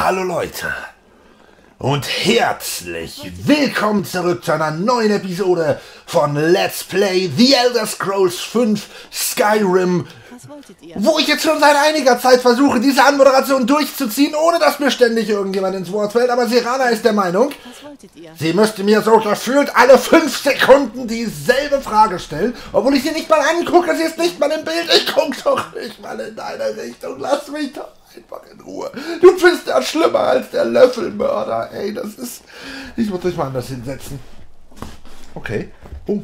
Hallo Leute und herzlich willkommen zurück zu einer neuen Episode von Let's Play The Elder Scrolls 5 Skyrim, wo ich jetzt schon seit einiger Zeit versuche, diese Anmoderation durchzuziehen, ohne dass mir ständig irgendjemand ins Wort fällt, aber Serana ist der Meinung, sie müsste mir so gefühlt alle 5 Sekunden dieselbe Frage stellen, obwohl ich sie nicht mal angucke, sie ist nicht mal im Bild, ich gucke doch nicht mal in deine Richtung, lass mich doch einfach in Ruhe. Du bist ja schlimmer als der Löffelmörder, ey, das ist... Ich muss dich mal anders hinsetzen. Okay. Oh,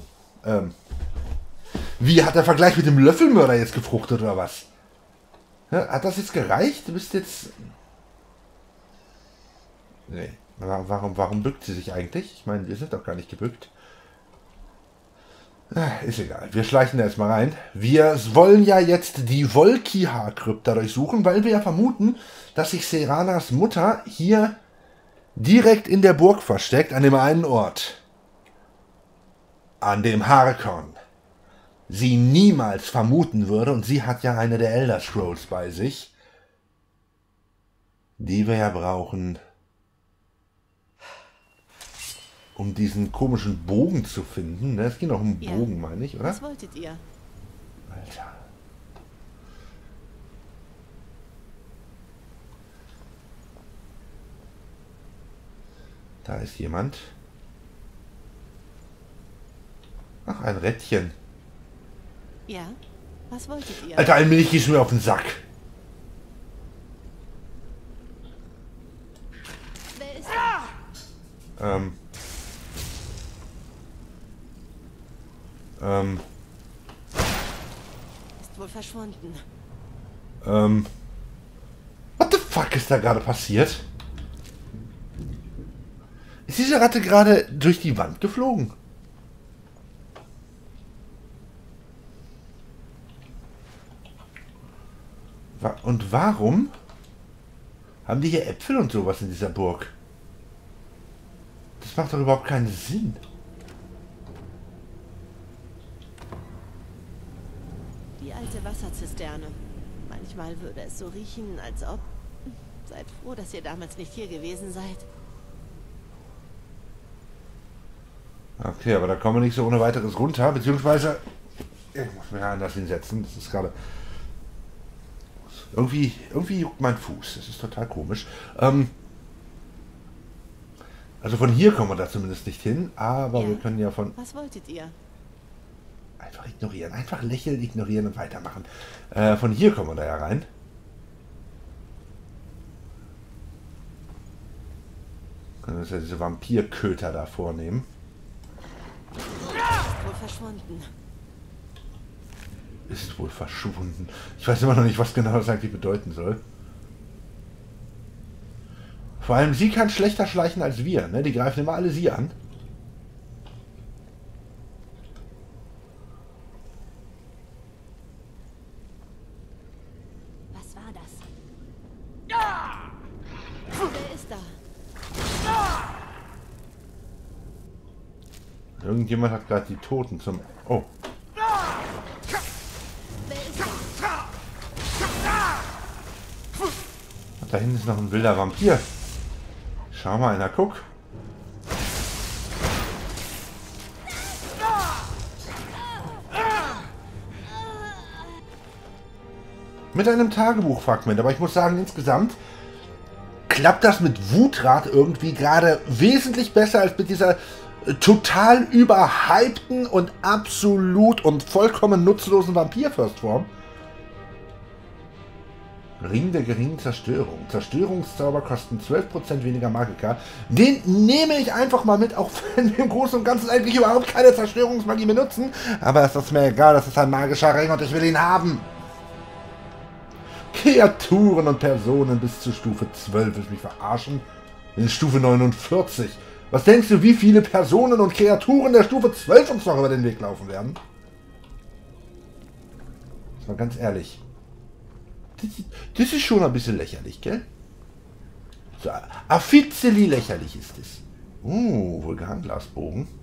Wie, hat der Vergleich mit dem Löffelmörder jetzt gefruchtet, oder was? Ja, hat das jetzt gereicht? Du bist jetzt... Nee. Warum bückt sie sich eigentlich? Ich meine, wir sind doch gar nicht gebückt. Ist egal. Wir schleichen da jetzt mal rein. Wir wollen ja jetzt die Volkihar-Krypta durchsuchen, weil wir ja vermuten, dass sich Seranas Mutter hier direkt in der Burg versteckt, an dem einen Ort. An dem Harkon sie niemals vermuten würde, und sie hat ja eine der Elder Scrolls bei sich, die wir ja brauchen, um diesen komischen Bogen zu finden. Es ging doch um einen Bogen, meine ich, oder? Was wolltet ihr? Alter. Da ist jemand. Ach, ein Rädchen. Ja? Was wolltet ihr? Alter, allmählich gehst du mir auf den Sack. Wer ist Ist wohl verschwunden. What the fuck ist da gerade passiert? Ist diese Ratte gerade durch die Wand geflogen? Und warum haben die hier Äpfel und sowas in dieser Burg? Das macht doch überhaupt keinen Sinn. Die alte Wasserzisterne. Manchmal würde es so riechen, als ob... Seid froh, dass ihr damals nicht hier gewesen seid. Okay, aber da kommen wir nicht so ohne weiteres runter, beziehungsweise... Ich muss mich anders hinsetzen, das ist gerade... Irgendwie juckt mein Fuß, das ist total komisch. Also von hier kommen wir da zumindest nicht hin, aber Ja. wir können ja von... Was wolltet ihr? Einfach ignorieren, einfach lächeln, ignorieren und weitermachen. Von hier kommen wir da ja rein. Können wir uns ja diese Vampirköter da vornehmen. Ist wohl verschwunden. Ist wohl verschwunden. Ich weiß immer noch nicht, was genau das eigentlich bedeuten soll. Vor allem, sie kann schlechter schleichen als wir, ne? Die greifen immer alle sie an. Was war das? Wer ist da? Irgendjemand hat gerade die Toten zum... Oh. Wer ist da? Und da hinten ist noch ein wilder Vampir. Schau mal einer, guck. Mit einem Tagebuchfragment, aber ich muss sagen, insgesamt klappt das mit Wutrat irgendwie gerade wesentlich besser als mit dieser total überhypten und absolut und vollkommen nutzlosen Vampir-Firstform. Ring der geringen Zerstörung. Zerstörungszauber kosten 12% weniger Magika. Den nehme ich einfach mal mit, auch wenn wir im Großen und Ganzen eigentlich überhaupt keine Zerstörungsmagie benutzen. Aber es ist mir egal, das ist ein magischer Ring und ich will ihn haben. Kreaturen und Personen bis zur Stufe 12. Willst du mich verarschen? In Stufe 49. Was denkst du, wie viele Personen und Kreaturen der Stufe 12 uns noch über den Weg laufen werden? Das war ganz ehrlich. Das ist schon ein bisschen lächerlich, gell? So, affizeli lächerlich ist es. Vulkanglasbogen.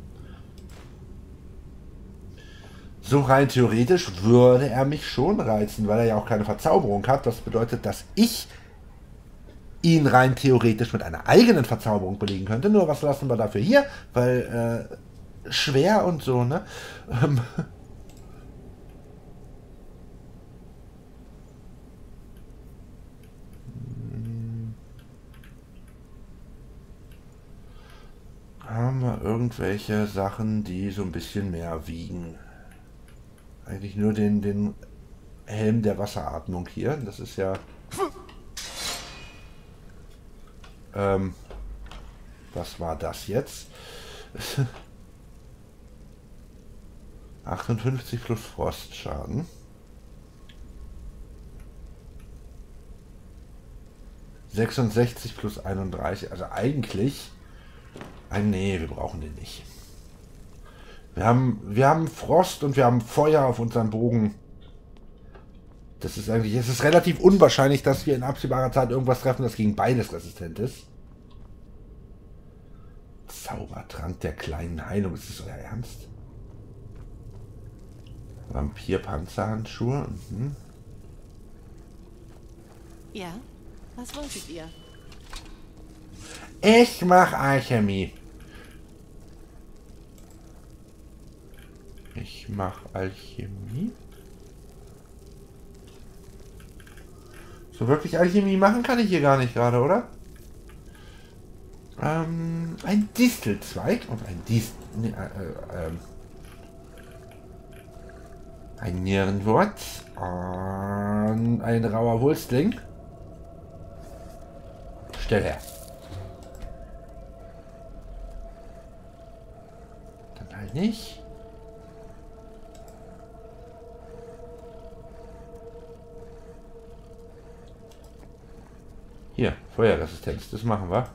So rein theoretisch würde er mich schon reizen, weil er ja auch keine Verzauberung hat. Das bedeutet, dass ich ihn rein theoretisch mit einer eigenen Verzauberung belegen könnte. Nur was lassen wir dafür hier? Weil schwer und so, ne? Haben wir irgendwelche Sachen, die so ein bisschen mehr wiegen? Eigentlich nur den Helm der Wasseratmung hier. Das ist ja... was war das jetzt? 58 plus Frostschaden. 66 plus 31. Also eigentlich... nee, wir brauchen den nicht. Wir haben Frost und wir haben Feuer auf unserem Bogen. Das ist eigentlich... Es ist relativ unwahrscheinlich, dass wir in absehbarer Zeit irgendwas treffen, das gegen beides resistent ist. Zaubertrank der kleinen Heilung. Ist das euer Ernst? Vampir-Panzerhandschuhe. Mhm. Ja, was wolltet ihr? Ich mach Alchemie. Ich mach Alchemie. So wirklich Alchemie machen kann ich hier gar nicht gerade, oder? Ein Distelzweig und ein Nierenwort und ein rauer Wulstling. Stell her. Dann halt nicht. Hier, Feuerresistenz, das machen wir.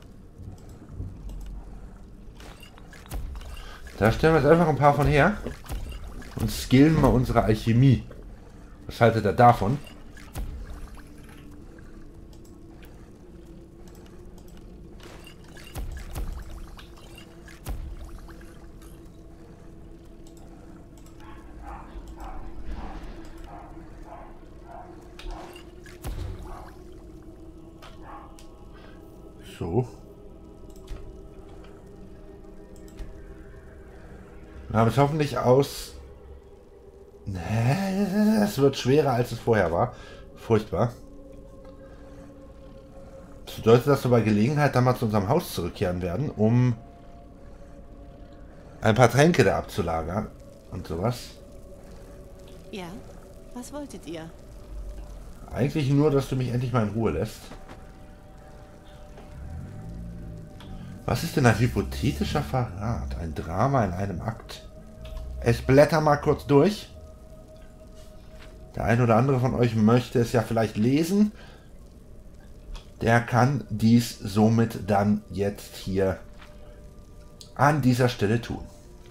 Da stellen wir jetzt einfach ein paar von her und skillen mal unsere Alchemie. Was haltet ihr davon? So. Wir haben es hoffentlich aus... Es wird schwerer, als es vorher war. Furchtbar. Das bedeutet, dass wir bei Gelegenheit dann mal zu unserem Haus zurückkehren werden, um ein paar Tränke da abzulagern und sowas. Ja, was wolltet ihr? Eigentlich nur, dass du mich endlich mal in Ruhe lässt. Was ist denn ein hypothetischer Verrat? Ein Drama in einem Akt. Ich blätter mal kurz durch. Der ein oder andere von euch möchte es ja vielleicht lesen. Der kann dies somit dann jetzt hier an dieser Stelle tun.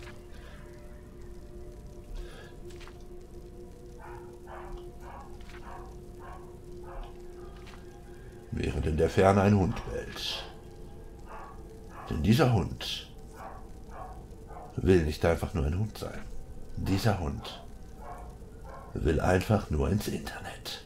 Während in der Ferne ein Hund bellt. Denn dieser Hund will nicht einfach nur ein Hund sein. Dieser Hund will einfach nur ins Internet.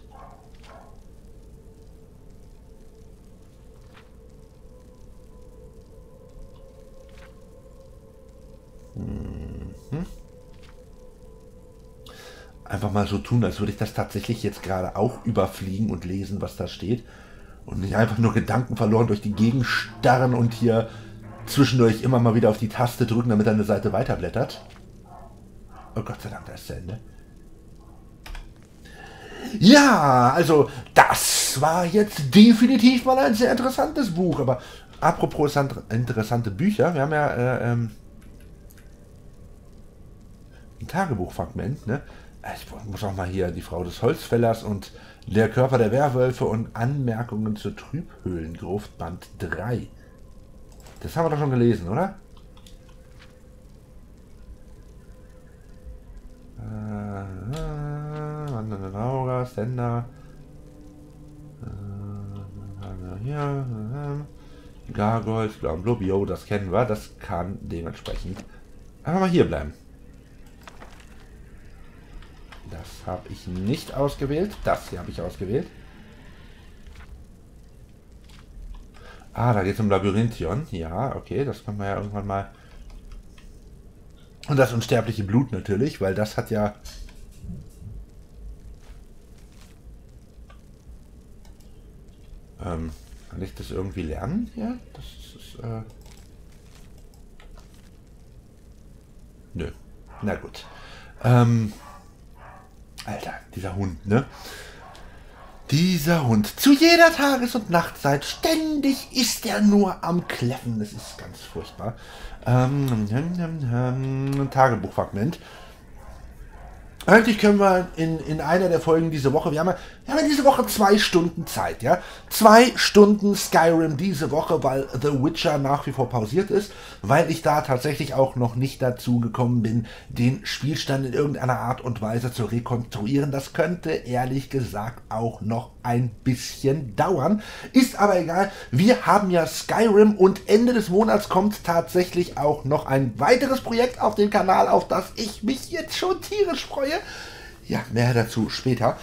Einfach mal so tun, als würde ich das tatsächlich jetzt gerade auch überfliegen und lesen, was da steht. Und nicht einfach nur Gedanken verloren durch die Gegend starren und hier zwischendurch immer mal wieder auf die Taste drücken, damit eine Seite weiterblättert. Oh Gott sei Dank, da ist zu Ende. Ja, also das war jetzt definitiv mal ein sehr interessantes Buch. Aber apropos interessante Bücher, wir haben ja ein Tagebuchfragment, ne? Ich muss auch mal hier die Frau des Holzfällers und der Körper der Werwölfe und Anmerkungen zur Trübhöhlengruft Band 3. Das haben wir doch schon gelesen, oder? Aura, Stender. Hier. Gargoyles, Blub, jo, das kennen wir. Das kann dementsprechend einfach mal hier bleiben. Das habe ich nicht ausgewählt. Das hier habe ich ausgewählt. Ah, da geht es um Labyrinthion. Ja, okay, das können wir ja irgendwann mal... Und das unsterbliche Blut natürlich, weil das hat ja... kann ich das irgendwie lernen hier? Das ist... Nö. Na gut. Alter, dieser Hund, ne? Dieser Hund. Zu jeder Tages- und Nachtzeit. Ständig ist er nur am Kläffen. Das ist ganz furchtbar. Tagebuchfragment. Eigentlich können wir in einer der Folgen diese Woche, wir haben ja diese Woche 2 Stunden Zeit, ja. 2 Stunden Skyrim diese Woche, weil The Witcher nach wie vor pausiert ist, weil ich da tatsächlich auch noch nicht dazu gekommen bin, den Spielstand in irgendeiner Art und Weise zu rekonstruieren. Das könnte ehrlich gesagt auch noch ein bisschen dauern. Ist aber egal, wir haben ja Skyrim und Ende des Monats kommt tatsächlich auch noch ein weiteres Projekt auf den Kanal, auf das ich mich jetzt schon tierisch freue. Ja, mehr dazu später.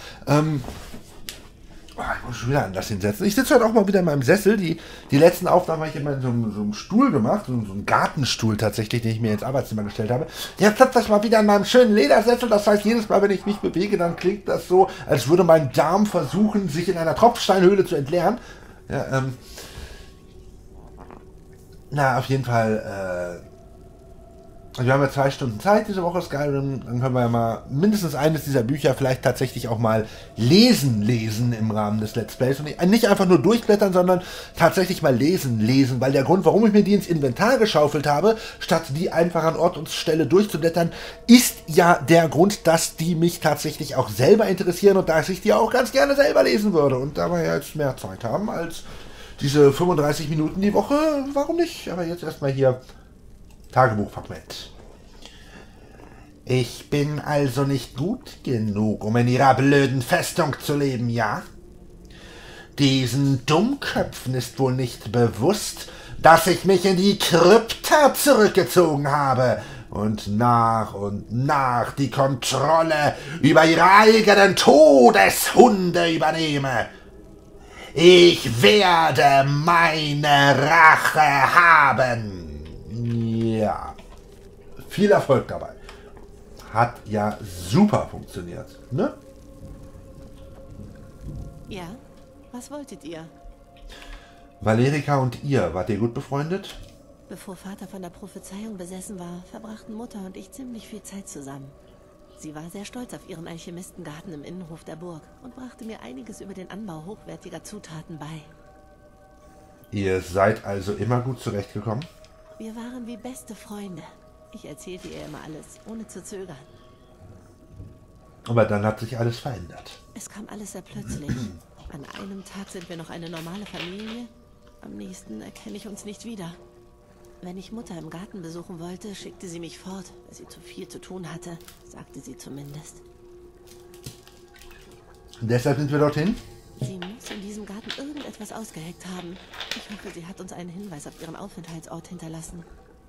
Ich muss schon wieder anders hinsetzen. Ich sitze heute auch mal wieder in meinem Sessel. Die letzten Aufnahmen habe ich immer in so einem Stuhl gemacht, so einem Gartenstuhl tatsächlich, den ich mir ins Arbeitszimmer gestellt habe. Jetzt sitze ich mal wieder in meinem schönen Ledersessel. Das heißt, jedes Mal, wenn ich mich bewege, dann klingt das so, als würde mein Darm versuchen, sich in einer Tropfsteinhöhle zu entleeren. Ja, na, auf jeden Fall, wir haben ja 2 Stunden Zeit diese Woche Skyrim, dann können wir ja mal mindestens eines dieser Bücher vielleicht tatsächlich auch mal lesen im Rahmen des Let's Plays. Und nicht einfach nur durchblättern, sondern tatsächlich mal lesen, weil der Grund, warum ich mir die ins Inventar geschaufelt habe, statt die einfach an Ort und Stelle durchzublättern, ist ja der Grund, dass die mich tatsächlich auch selber interessieren und dass ich die auch ganz gerne selber lesen würde. Und da wir ja jetzt mehr Zeit haben als diese 35 Minuten die Woche, warum nicht? Aber jetzt erstmal hier Tagebuchfragment. Ich bin also nicht gut genug, um in ihrer blöden Festung zu leben, ja? Diesen Dummköpfen ist wohl nicht bewusst, dass ich mich in die Krypta zurückgezogen habe und nach die Kontrolle über ihre eigenen Todeshunde übernehme. Ich werde meine Rache haben. Ja, viel Erfolg dabei. Hat ja super funktioniert, ne? Ja, was wolltet ihr? Valerika und ihr, wart ihr gut befreundet? Bevor Vater von der Prophezeiung besessen war, verbrachten Mutter und ich ziemlich viel Zeit zusammen. Sie war sehr stolz auf ihren Alchemistengarten im Innenhof der Burg und brachte mir einiges über den Anbau hochwertiger Zutaten bei. Ihr seid also immer gut zurechtgekommen? Wir waren wie beste Freunde. Ich erzählte ihr immer alles, ohne zu zögern. Aber dann hat sich alles verändert. Es kam alles sehr plötzlich. An einem Tag sind wir noch eine normale Familie, am nächsten erkenne ich uns nicht wieder. Wenn ich Mutter im Garten besuchen wollte, schickte sie mich fort, weil sie zu viel zu tun hatte, sagte sie zumindest. Und deshalb sind wir dorthin? Sie muss in diesem Garten irgendetwas ausgeheckt haben. Ich hoffe, sie hat uns einen Hinweis auf ihren Aufenthaltsort hinterlassen.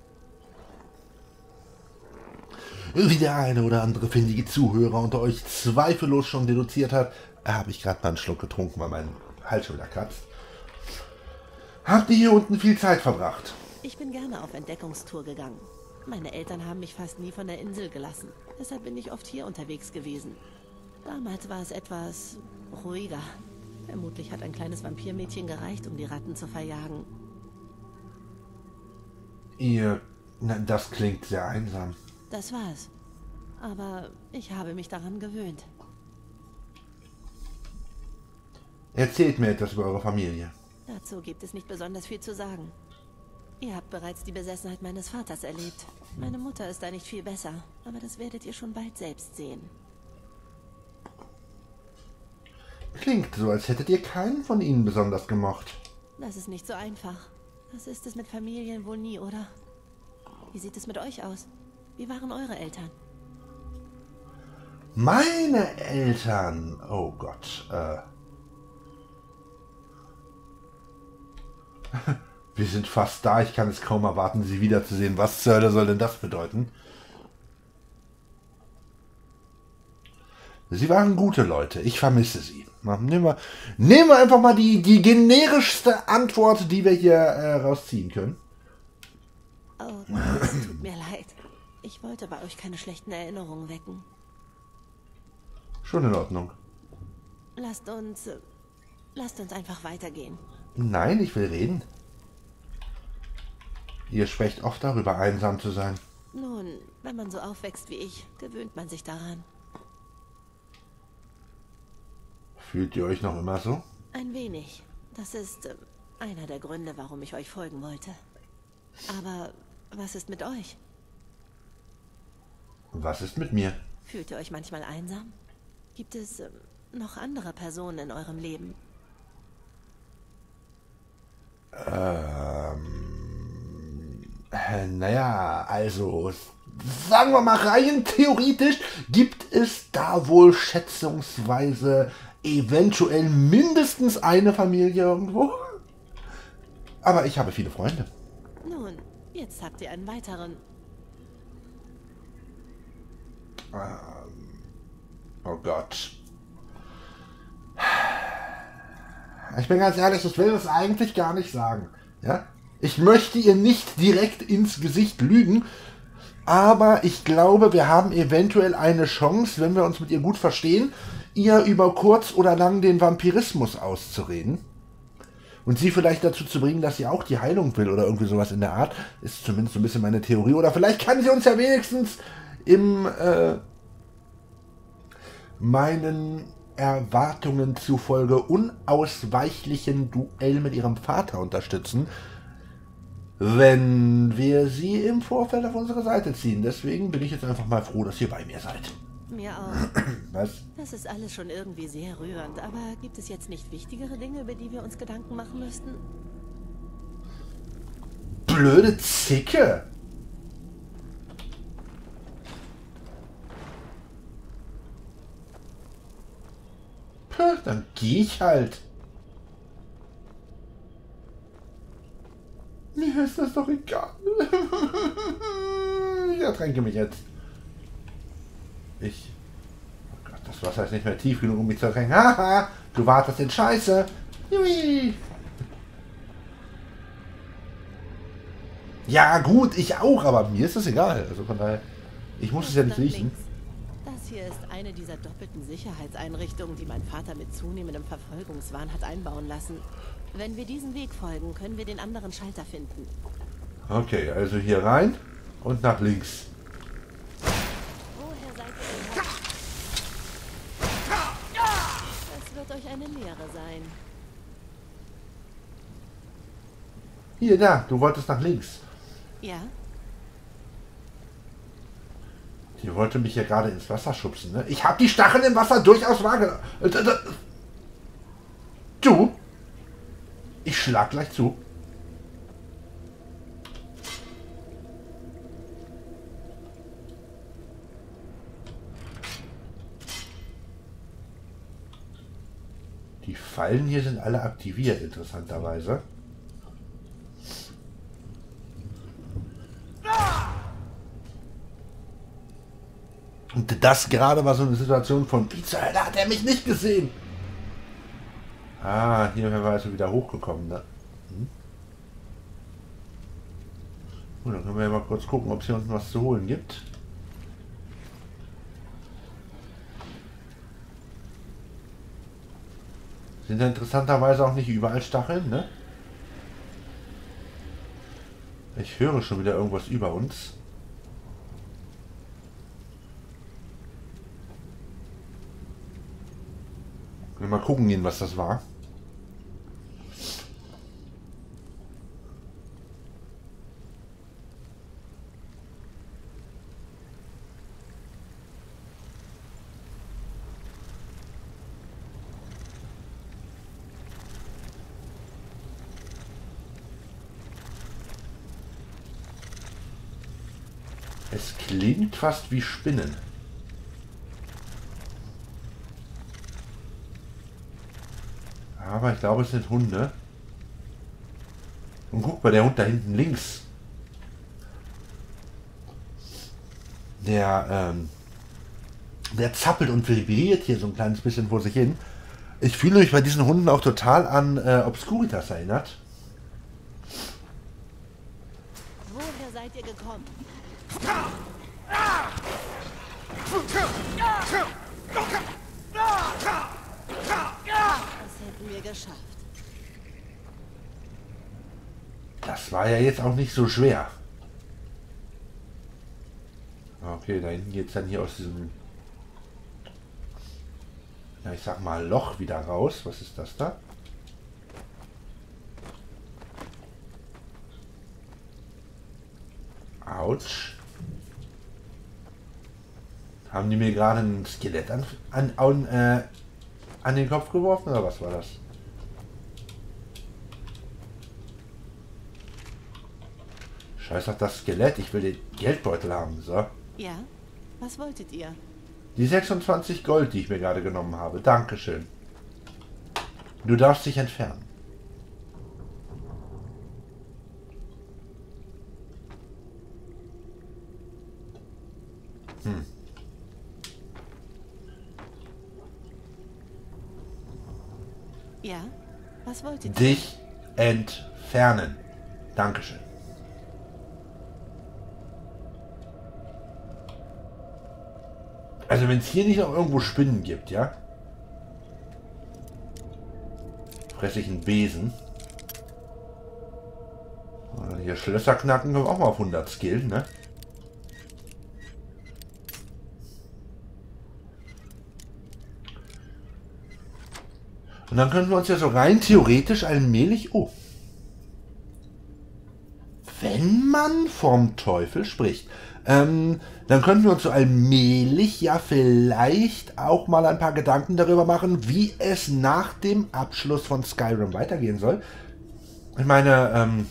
Wie der eine oder andere findige Zuhörer unter euch zweifellos schon deduziert hat, habe ich gerade mal einen Schluck getrunken, weil mein Hals schon wieder kratzt. Habt ihr hier unten viel Zeit verbracht? Ich bin gerne auf Entdeckungstour gegangen. Meine Eltern haben mich fast nie von der Insel gelassen. Deshalb bin ich oft hier unterwegs gewesen. Damals war es etwas ruhiger. Vermutlich hat ein kleines Vampirmädchen gereicht, um die Ratten zu verjagen. Das klingt sehr einsam. Das war's. Aber ich habe mich daran gewöhnt. Erzählt mir etwas über eure Familie. Dazu gibt es nicht besonders viel zu sagen. Ihr habt bereits die Besessenheit meines Vaters erlebt. Meine Mutter ist da nicht viel besser, aber das werdet ihr schon bald selbst sehen. Klingt so, als hättet ihr keinen von ihnen besonders gemocht. Das ist nicht so einfach. Das ist es mit Familien wohl nie, oder? Wie sieht es mit euch aus? Wie waren eure Eltern? Meine Eltern? Oh Gott. Wir sind fast da. Ich kann es kaum erwarten, sie wiederzusehen. Was zur Hölle soll denn das bedeuten? Sie waren gute Leute. Ich vermisse sie. Na, nehmen wir einfach mal die generischste Antwort, die wir hier rausziehen können. Oh, es tut mir leid. Ich wollte bei euch keine schlechten Erinnerungen wecken. Schon in Ordnung. Lasst uns einfach weitergehen. Nein, ich will reden. Ihr sprecht oft darüber, einsam zu sein. Nun, wenn man so aufwächst wie ich, gewöhnt man sich daran. Fühlt ihr euch noch immer so? Ein wenig. Das ist einer der Gründe, warum ich euch folgen wollte. Aber was ist mit euch? Was ist mit mir? Fühlt ihr euch manchmal einsam? Gibt es noch andere Personen in eurem Leben? Naja, also, sagen wir mal rein theoretisch, gibt es da wohl schätzungsweise eventuell mindestens eine Familie irgendwo. Aber ich habe viele Freunde. Nun, jetzt habt ihr einen weiteren. Oh Gott. Ich bin ganz ehrlich, ich will das eigentlich gar nicht sagen. Ja? Ich möchte ihr nicht direkt ins Gesicht lügen, aber ich glaube, wir haben eventuell eine Chance, wenn wir uns mit ihr gut verstehen, ihr über kurz oder lang den Vampirismus auszureden. Und sie vielleicht dazu zu bringen, dass sie auch die Heilung will oder irgendwie sowas in der Art. Ist zumindest so ein bisschen meine Theorie. Oder vielleicht kann sie uns ja wenigstens im meinen Erwartungen zufolge unausweichlichen Duell mit ihrem Vater unterstützen, wenn wir sie im Vorfeld auf unsere Seite ziehen. Deswegen bin ich jetzt einfach mal froh, dass ihr bei mir seid. Mir auch. Was? Das ist alles schon irgendwie sehr rührend, aber gibt es jetzt nicht wichtigere Dinge, über die wir uns Gedanken machen müssten? Blöde Zicke! Puh, dann gehe ich halt. Mir ist das doch egal. Ich ertränke mich jetzt. Oh Gott, das Wasser ist nicht mehr tief genug, um mich zu ertränken. Haha, du wartest in Scheiße. Jui. Ja gut, ich auch, aber mir ist das egal. Also von daher, ich muss es ja nicht riechen. Das hier ist eine dieser doppelten Sicherheitseinrichtungen, die mein Vater mit zunehmendem Verfolgungswahn hat einbauen lassen. Wenn wir diesen Weg folgen, können wir den anderen Schalter finden. Okay, also hier rein und nach links. Woher seid ihr denn? Das wird euch eine Lehre sein. Hier, da, du wolltest nach links. Ja? Die wollte mich ja gerade ins Wasser schubsen, ne? Ich habe die Stacheln im Wasser durchaus wahrgenommen. Du? Ich schlag gleich zu. Die Fallen hier sind alle aktiviert, interessanterweise. Und das gerade war so eine Situation von, wie zur Hölle hat er mich nicht gesehen? Ah, hier war also wieder hochgekommen, ne? Gut, dann können wir ja mal kurz gucken, ob es hier unten was zu holen gibt. Sind ja interessanterweise auch nicht überall Stacheln, ne? Ich höre schon wieder irgendwas über uns. Mal gucken gehen, was das war. Es klingt fast wie Spinnen. Aber ich glaube, es sind Hunde. Und guck mal, der Hund da hinten links. Der zappelt und vibriert hier so ein kleines bisschen vor sich hin. Ich fühle mich bei diesen Hunden auch total an Obscuritas erinnert. Woher seid ihr gekommen? Das hätten wir geschafft. Das war ja jetzt auch nicht so schwer. Okay, da hinten geht es dann hier aus diesem, ja, ich sag mal, Loch wieder raus. Was ist das da? Autsch. Haben die mir gerade ein Skelett an den Kopf geworfen, oder was war das? Scheiß auf das Skelett, ich will den Geldbeutel haben, so. Ja? Was wolltet ihr? Die 26 Gold, die ich mir gerade genommen habe. Dankeschön. Du darfst dich entfernen. Ja? Was wolltet ihr? Dich entfernen. Dankeschön. Also wenn es hier nicht noch irgendwo Spinnen gibt, ja? Fresse ich einen Besen. Hier Schlösser knacken können wir auch mal auf 100 skillen, ne? Und dann können wir uns ja so rein theoretisch allmählich... Oh. Wenn man vom Teufel spricht. Dann könnten wir uns so allmählich ja vielleicht auch mal ein paar Gedanken darüber machen, wie es nach dem Abschluss von Skyrim weitergehen soll. Ich meine,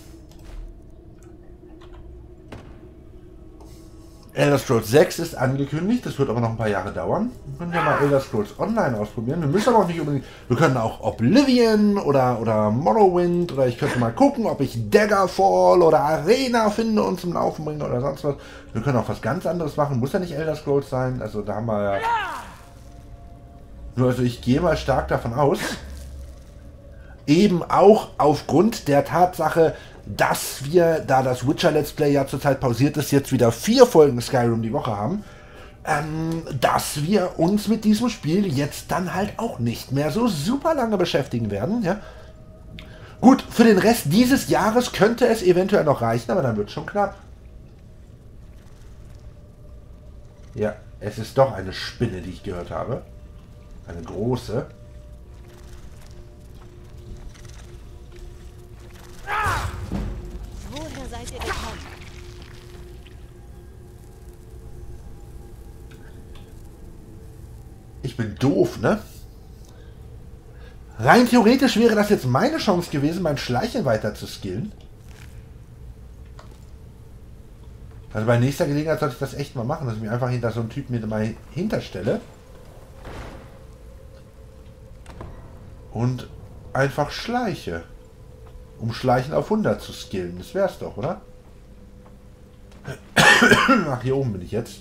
Elder Scrolls 6 ist angekündigt, das wird aber noch ein paar Jahre dauern. Wir können ja mal Elder Scrolls Online ausprobieren. Wir müssen aber auch nicht unbedingt... Wir können auch Oblivion oder Morrowind oder ich könnte mal gucken, ob ich Daggerfall oder Arena finde und zum Laufen bringe oder sonst was. Wir können auch was ganz anderes machen. Muss ja nicht Elder Scrolls sein. Also da haben wir ja... Nur also ich gehe mal stark davon aus, eben auch aufgrund der Tatsache, dass wir, da das Witcher Let's Play ja zurzeit pausiert ist, jetzt wieder 4 Folgen Skyrim die Woche haben, dass wir uns mit diesem Spiel jetzt dann halt auch nicht mehr so super lange beschäftigen werden. Ja? Gut, für den Rest dieses Jahres könnte es eventuell noch reichen, aber dann wird es schon knapp. Ja, es ist doch eine Spinne, die ich gehört habe. Eine große. Woher seid ihr gekommen? Ich bin doof, ne? Rein theoretisch wäre das jetzt meine Chance gewesen, mein Schleichen weiter zu skillen. Also bei nächster Gelegenheit sollte ich das echt mal machen, dass ich mir einfach hinter so einen Typen mit mal hinterstelle. Und einfach schleiche. Um Schleichen auf 100 zu skillen. Das wär's doch, oder? Ach, hier oben bin ich jetzt.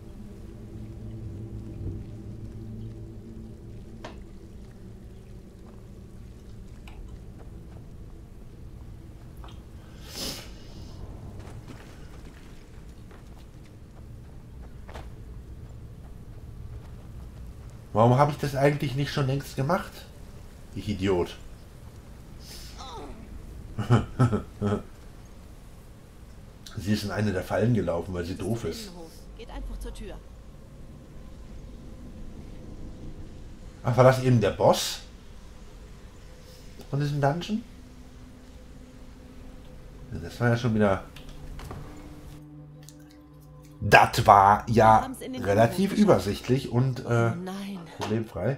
Warum habe ich das eigentlich nicht schon längst gemacht? Ich Idiot. Sie ist in eine der Fallen gelaufen, weil sie doof ist. Geht einfach zur Tür. Ach, war das eben der Boss von diesem Dungeon? Das war ja schon wieder... Das war ja relativ übersichtlich und problemfrei.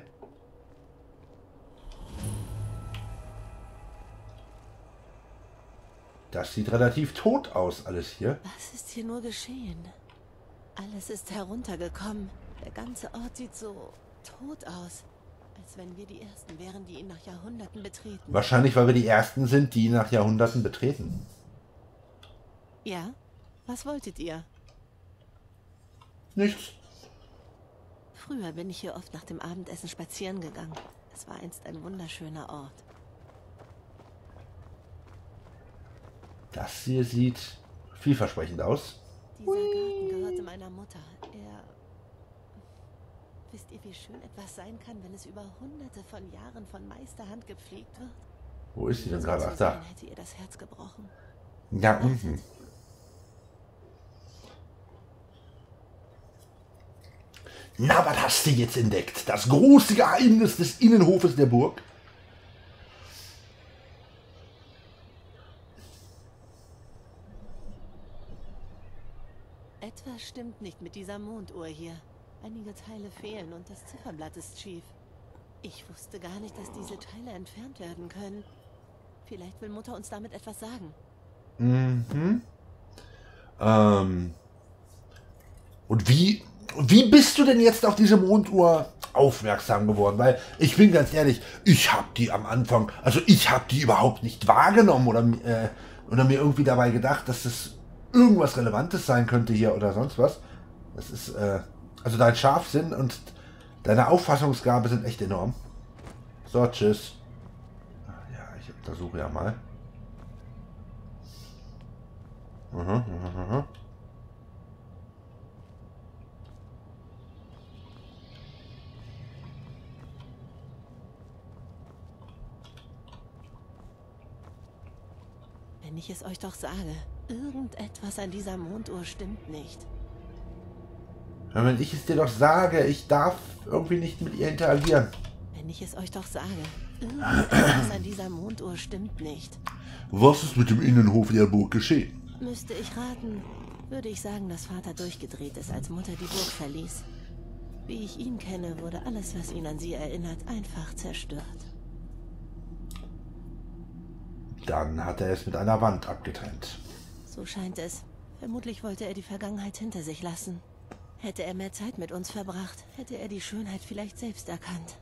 Das sieht relativ tot aus, alles hier. Was ist hier nur geschehen? Alles ist heruntergekommen. Der ganze Ort sieht so tot aus. Als wenn wir die Ersten wären, die ihn nach Jahrhunderten betreten. Wahrscheinlich, weil wir die Ersten sind, die ihn nach Jahrhunderten betreten. Ja? Was wolltet ihr? Nichts. Früher bin ich hier oft nach dem Abendessen spazieren gegangen. Es war einst ein wunderschöner Ort. Das hier sieht vielversprechend aus. Dieser Garten gehörte meiner Mutter. Wisst ihr, wie schön etwas sein kann, wenn es über hunderte von Jahren von Meisterhand gepflegt wird? Wo ist sie denn So gerade? zu Ach, da. sehen, hätte ihr das Herz gebrochen. Ja, unten. Na, was hast du jetzt entdeckt? Das große Geheimnis des Innenhofes der Burg? Etwas stimmt nicht mit dieser Monduhr hier. Einige Teile fehlen und das Zifferblatt ist schief. Ich wusste gar nicht, dass diese Teile entfernt werden können. Vielleicht will Mutter uns damit etwas sagen. Mhm. Und wie bist du denn jetzt auf diese Monduhr aufmerksam geworden? Weil ich bin ganz ehrlich, ich habe die am Anfang, also ich habe die überhaupt nicht wahrgenommen oder mir irgendwie dabei gedacht, dass das irgendwas Relevantes sein könnte hier oder sonst was. Das ist, also dein Scharfsinn und deine Auffassungsgabe sind echt enorm. So, tschüss. Ja, ich untersuche ja mal. Wenn ich es euch doch sage, irgendetwas an dieser Monduhr stimmt nicht. Ja, wenn ich es dir doch sage, ich darf irgendwie nicht mit ihr interagieren. Wenn ich es euch doch sage, irgendetwas an dieser Monduhr stimmt nicht. Was ist mit dem Innenhof der Burg geschehen? Müsste ich raten, würde ich sagen, dass Vater durchgedreht ist, als Mutter die Burg verließ. Wie ich ihn kenne, wurde alles, was ihn an sie erinnert, einfach zerstört. Dann hat er es mit einer Wand abgetrennt. So scheint es. Vermutlich wollte er die Vergangenheit hinter sich lassen. Hätte er mehr Zeit mit uns verbracht, hätte er die Schönheit vielleicht selbst erkannt.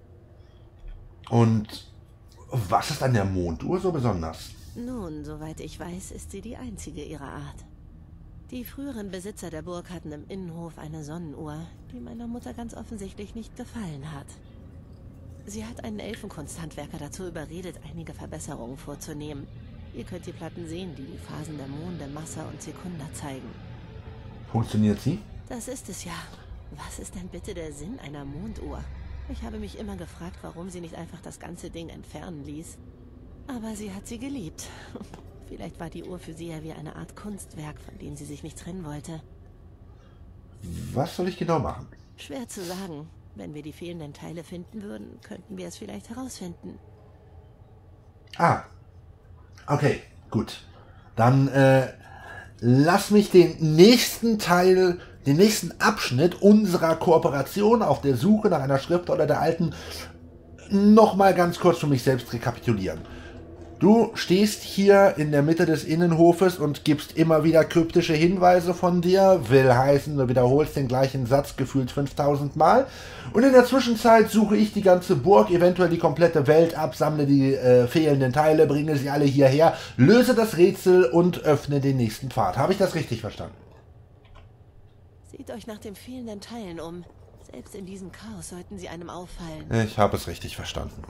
Und was ist an der Monduhr so besonders? Nun, soweit ich weiß, ist sie die einzige ihrer Art. Die früheren Besitzer der Burg hatten im Innenhof eine Sonnenuhr, die meiner Mutter ganz offensichtlich nicht gefallen hat. Sie hat einen Elfenkunsthandwerker dazu überredet, einige Verbesserungen vorzunehmen. Ihr könnt die Platten sehen, die die Phasen der Monde, Massa und Sekunda zeigen. Funktioniert sie? Das ist es ja. Was ist denn bitte der Sinn einer Monduhr? Ich habe mich immer gefragt, warum sie nicht einfach das ganze Ding entfernen ließ. Aber sie hat sie geliebt. Vielleicht war die Uhr für sie ja wie eine Art Kunstwerk, von dem sie sich nicht trennen wollte. Was soll ich genau machen? Schwer zu sagen. Wenn wir die fehlenden Teile finden würden, könnten wir es vielleicht herausfinden. Ah, okay, gut. Dann lass mich den nächsten Teil, den nächsten Abschnitt unserer Kooperation auf der Suche nach einer Schriftrolle der Alten nochmal ganz kurz für mich selbst rekapitulieren. Du stehst hier in der Mitte des Innenhofes und gibst immer wieder kryptische Hinweise von dir, will heißen, du wiederholst den gleichen Satz gefühlt 5000 Mal. Und in der Zwischenzeit suche ich die ganze Burg, eventuell die komplette Welt ab, sammle die fehlenden Teile, bringe sie alle hierher, löse das Rätsel und öffne den nächsten Pfad. Habe ich das richtig verstanden? Seht euch nach den fehlenden Teilen um. Selbst in diesem Chaos sollten sie einem auffallen. Ich habe es richtig verstanden.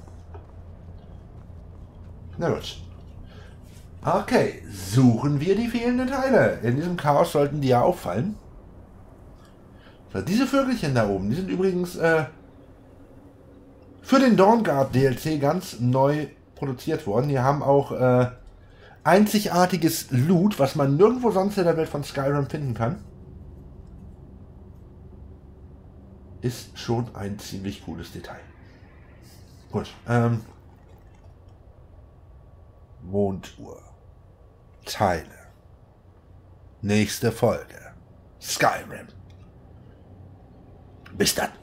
Na gut. Okay, suchen wir die fehlenden Teile. In diesem Chaos sollten die ja auffallen. So, diese Vögelchen da oben, die sind übrigens für den Dawnguard DLC ganz neu produziert worden. Die haben auch einzigartiges Loot, was man nirgendwo sonst in der Welt von Skyrim finden kann. Ist schon ein ziemlich cooles Detail. Gut, Monduhr. Teile. Nächste Folge. Skyrim. Bis dann.